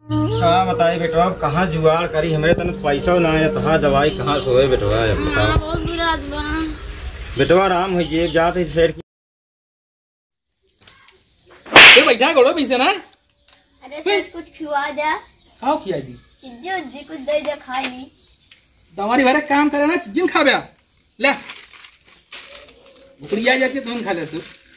कहाँ बताई बेटवा, अब कहाँ जुगाड़ करी, हमारे तन पैसा ना है, तहाँ दवाई कहाँ सोए बेटवा। बहुत बुरा बा। बेटवा आराम हो ये जात है सेठ की। ये बैठा घोड़ो पीछे ना। अरे सेठ कुछ खिला दे। खाओ खिया दी चिज्जी उज्जी कुछ दे दे खा ली। तुम्हारी भरे काम करे ना जिन खा बया ले बुकड़िया जाती है तुम खा ले तू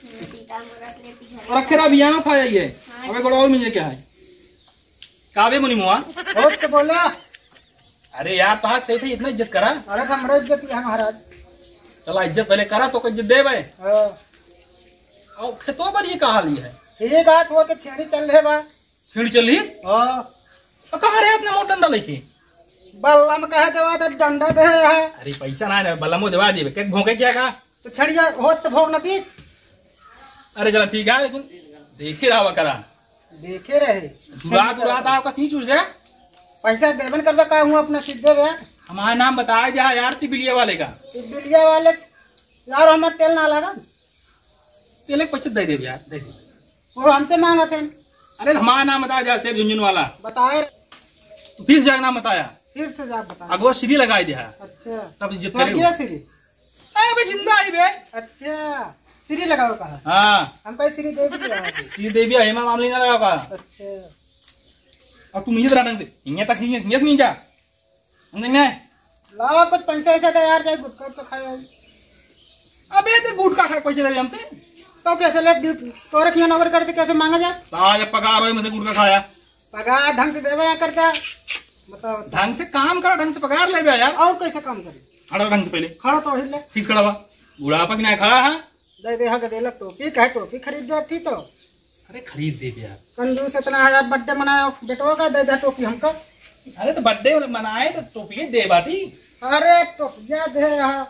और अखेरा बियानो खा जाइए। अबे गोड़ा और मुझे क्या है कावे मुनि मुआ बहुत से बोला। अरे यार तो सही थे इतना इज्जत करा। अरे हमारा इज्जत है महाराज। चला इज्जत पहले करा तो इज्जत दे भाई। और खेतों पर ये कहा ली है ठीक है तो के छेड़ी चल रहे बा। छेड़ी चल रही कहाँ रहे उतना मोट डंडा लेके बल्लम कहे देवा तो डंडा दे है। अरे पैसा ना है बल्लमो दवा दिए क्या भोंके क्या कहा तो छड़िया हो तो भोग नती। अरे चला ठीक है लेकिन देखे रहा करा देखे रहे रात आपका सी चूस जाएगा। पैसा देवन करवे का हूँ अपना सीधे वे हमारा नाम बताया जा यार तिबिलिया वाले का। बिलिया वाले यार हमें तेल ना लगा। तेल 25 दे दे यार दे वो हमसे मांगा थे। अरे हमारा नाम बताया जा सेठ झुंझुन वाला बताए तो फिर जाकर नाम बताया फिर से जा बता। अगवा सीढ़ी लगाई दिया अच्छा तब इज्जत स्वर्गीय करेगा। श्री। अबे जिंदा आई बे। अच्छा श्री लगाओ कहा। हाँ हम कहीं श्री देवी लगा दी। श्री देवी हेमा मामले ना लगा का। अच्छा और तुम ये ढंग से इन्हें तक नहीं जा नहीं लाओ कुछ पैसा वैसा दे यार जाए गुटखा तो खाए। अबे तो गुटखा खा पैसे दे हमसे तो कैसे ले तो रखिए नौकर करते कैसे मांगा जाए। आज पगार हो मुझे गुटखा खाया पगार ढंग से देवे ना करता। बताओ ढंग से काम करो ढंग से पगार ले बे यार। और कैसे काम करे खड़ा ढंग से पहले खड़ा तो हिले फीस खड़ा हुआ बुढ़ापा की ना खड़ा है। दे दे हक देलक टोपी कहे टोपी खरीद दे ठीक तो। अरे खरीद दे यार कंजूस इतना हजार बर्थडे मनाया बेटवा का दे दे टोपी हमको। अरे तो बर्थडे मनाए तो टोपी दे बाटी। अरे टोपिया दे यहाँ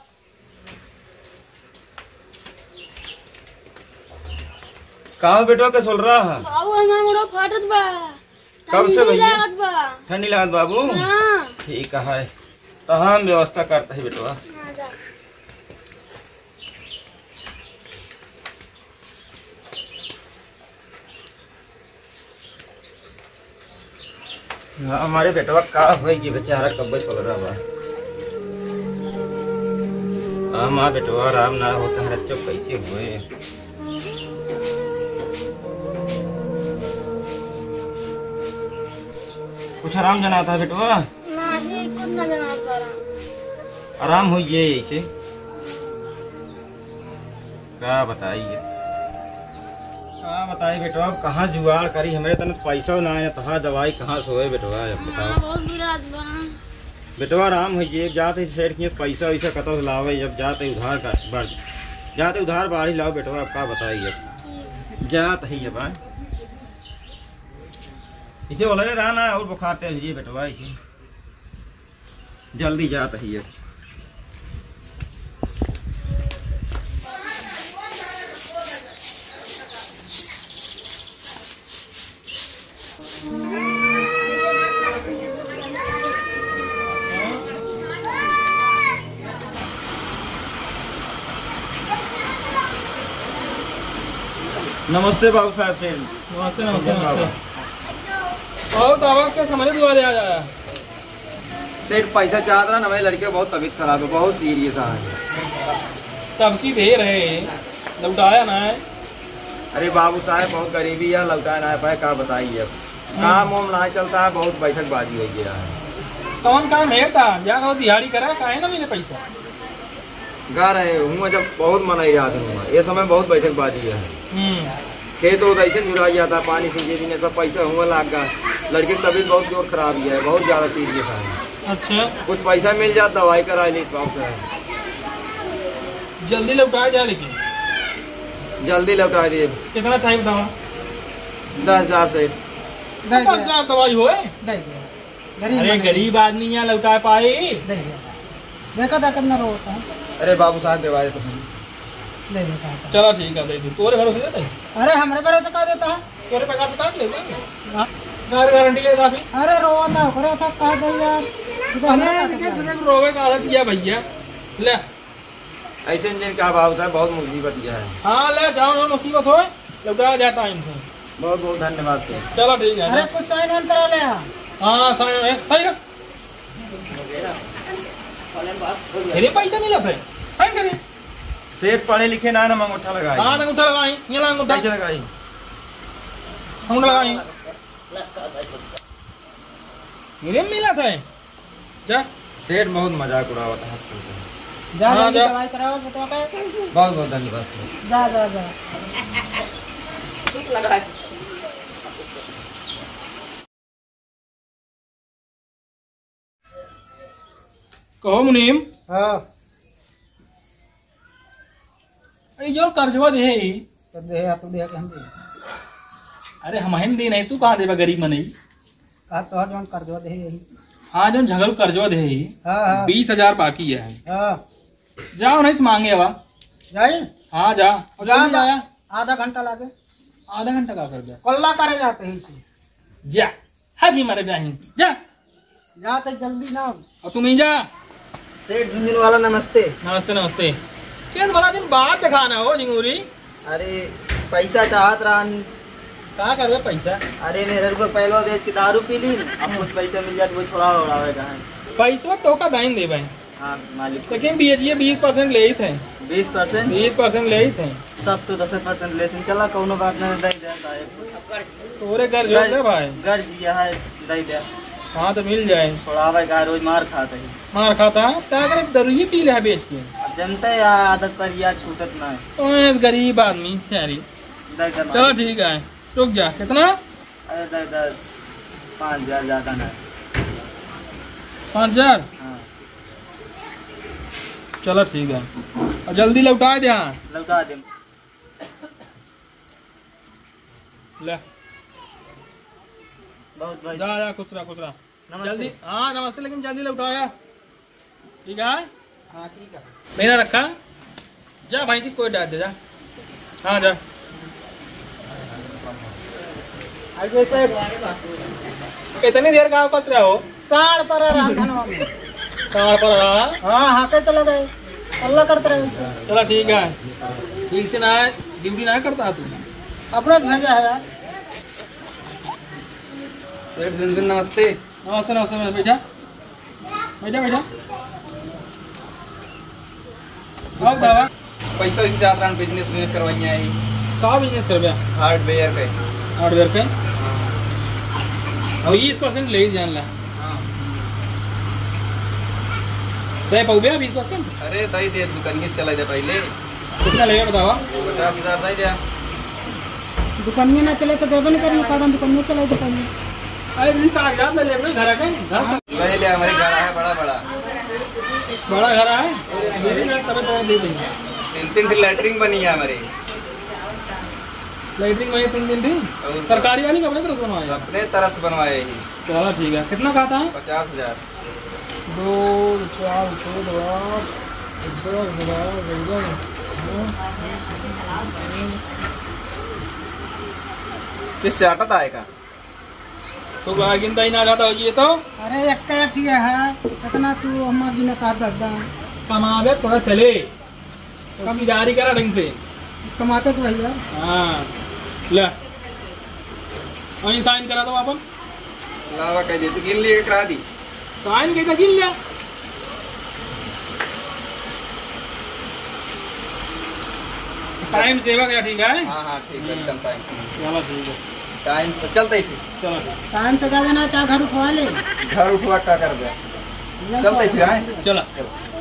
कहाँ बेटवा के सोल रहा है। बाबू हमारा गोड़ा फाटत बा। कब से भैया लागत बा। ठंडी लागत बाबू। हाँ। ठीक है तो हम व्यवस्था करते है बेटवा। हमारे बेटवा का हुआ ये बेचारा कब सोल रहा बा। हाँ बेटवा आराम ना होता है रच्चो कैसे हुए। कुछ आराम जना था बेटवा। नहीं कुछ ना जाना पड़ा। आराम हो ये ऐसे क्या बताइए। क्या बताई बेटवा, अब कहाँ जुगाड़ करी, हमारे तन पैसा ना है, तहाँ दवाई कहाँ सोए बेटवा। अब बताओ बहुत बुरा बा। बेटवा आराम हो ये जाते सेठ के पैसा वैसा कतो लावे, जब जाते उधार का बढ़ जाते उधार बाढ़ी लाओ बेटवा। अब क्या बताइए जात है अब इसे बोला रहना और बुखार तेज है बेटवा। इसे जल्दी जात है। नमस्ते बाबू साहब से। नमस्ते नमस्ते नमस्ते। और दवा के समझ दुआ दे आ जाया सेठ पैसा चाहता रहा ना, मेरे लड़के बहुत तबीयत खराब है, बहुत सीरियस है। तब की दे रहे लौटाया ना है। अरे बाबू साहब बहुत गरीबी है, लौटा ना पाए क्या बताइए। अब काम वाम ना चलता है, बहुत बैठक बाजी हो गया है। कौन काम है था जा दिहाड़ी करा काहे ना मिले पैसा गा रहे हूँ जब बहुत मनाई याद हूँ ये समय बहुत बैठक बाजी है। खेत तो ऐसे जुड़ा जाता है, पानी सींचे भी नहीं, सब पैसा हुआ लाग गया। लड़के की तबीयत बहुत जोर खराब है, बहुत ज्यादा सीरियस है। अच्छा कुछ पैसा मिल जाता दवाई करा ली बाबू जल्दी लौटाया जाए लेकिन जल्दी लौटा दिए। कितना चाहिए बताओ। 10,000 से 10,000 दवाई हो। अरे गरीब आदमी यहाँ लौटा पाए। देखा था करना रोता है। अरे बाबू साहब दे तो दे देता है। चलो ठीक है दे दो तोरे भरोसे देते हैं। अरे हमारे भरोसे का देता है। तोरे पगार से काट लेते हैं गारंटी ले काफी। अरे रोता करे था कह दे यार। रोवे का आदत किया भैया ले ऐसे इंजन का बाबू साहब बहुत मुसीबत यह है। हाँ ले जाओ मुसीबत हो लौटा जाता है इनसे। बहुत बहुत धन्यवाद सर। चलो ठीक है। अरे कुछ साइन वाइन करा ले। हाँ साइन है सही है। मेरे पैसा मिला था साइन करिए। सेठ पढ़े लिखे ना ना अंगूठा लगाई। हाँ अंगूठा लगाई ये ला अंगूठा कैसे लगाई? अंगूठा लगाई मेरे मिला था जा। सेठ बहुत मजाक उड़ावता है। जा हाँ, जल्दी जा। दवाई कराओ बेटवा का। बहुत बहुत धन्यवाद सर। जा जा जा। कहो मुनीम हाँ जो कर्जवा दे ही। तो दे तू दे के हम दे। अरे हम हिंदी नहीं तू कहाँ देबा गरीब मनई। कहा तो जौन कर्जवा दे यही। हाँ जो झगड़ कर्जवा दे ही हाँ हाँ 20,000 बाकी है। हाँ जाओ नहीं से मांगे अब। जाई हाँ जा और जा जल्दी आया। आधा घंटा लागे। आधा घंटा का कर दे कल्ला करे जाते ही से। जा है भी मारे ब्याही जा जा तो जल्दी ना। और तुम ही जा। सेठ झुंझुन वाला नमस्ते। नमस्ते नमस्ते। क्या बड़ा दिन बाद दिखाना हो झिंगूरी। अरे पैसा चाहत रहा। कहाँ कर पैसा। अरे मेरे को पहले बेच के दारू पी ली। अब कुछ पैसा मिल जाए तो वो छोड़ा उड़ावेगा। पैसा तो का दाइन दे भाई। हाँ मालिक। लेकिन बीएचए 20% ले ही थे। 20%? 20% ले ही थे। सब तो 10% लेते हैं। चला कोनो बात नहीं दे दे साहब। तोरे घर जो दे भाई। घर दिया है दे दे। हाँ तो मिल जाए। छोड़ावेगा रोज मार खाता है। मार खाता क्या करे दरुई पी ले बेच के। अब जनता है आदत पर यार छूटत ना है। तो गरीब आदमी सारी। दे दे चलो ठीक है रुक जा कितना। अरे दे दे 5,000 ज्यादा ना। 5,000 हाँ चलो ठीक है और जल्दी लौटा दे। हाँ लौटा दे। ले बहुत भाई। जा जा खुश रहा नमस्ते। जल्दी। हाँ नमस्ते लेकिन जल्दी लौटाया ठीक है। हाँ ठीक है। मेरा रखा जा भाई से कोई डाल दे जा। हाँ जा अरे से कितनी देर का करते रहो। साड़ पर रांधनवा में। कहाँ पर रहा। हाँ हाँ पे चले गए। अल्लाह करते रहे। चलो ठीक है ठीक से ना ड्यूटी ना करता तू। अपने भेजा है यार। सेठ झुंझुन नमस्ते। नमस्ते नमस्ते बैठा बैठा बैठा। अब दावा पैसा की चाहत रहा बिजनेस करवाइए है। कहाँ बिजनेस कर गया। हार्डवेयर पे। हार्डवेयर पे और 20% ले ही जान ला। दे पाऊ भैया 20%। अरे दई दे दुकान के चला दे पहले। कितना लगेगा बतावा। 50,000 दई दे। दुकानिया ना चले तो देवे नहीं करेंगे। कागन दुकानिया चले दुकानिया। अरे कागजात ले ले घर के घर ले ले हमारे घर है बड़ा बड़ा। बड़ा घर है मेरी ना तब दे देंगे। 3 लैटरिंग बनी है हमारी। लाइटिंग में 3 दिन थी सरकारी वाली कपड़े तरफ बनवाए। अपने तरफ से बनवाए ही। चलो ठीक है कितना खाता है। 50,000। 2 4 किस चाटत आएगा तो गिनता ही ना जाता ये तो। अरे एक है कितना तू हमारी ने कहा दादा कमावे थोड़ा चले कम जारी करा ढंग से। कमाते तो भैया। हाँ ले वहीं साइन करा दो अपन। लावा कह दे तो गिन लिए करा दी। साइन कैसे गिन लिया। टाइम सेवा क्या ठीक है। हाँ हाँ ठीक है एकदम टाइम। चलो ठीक है टाइम से चलते ही फिर। चलो टाइम से जा देना क्या घर उठवा ले। घर उठवा क्या कर चलते ही फिर आए। चलो।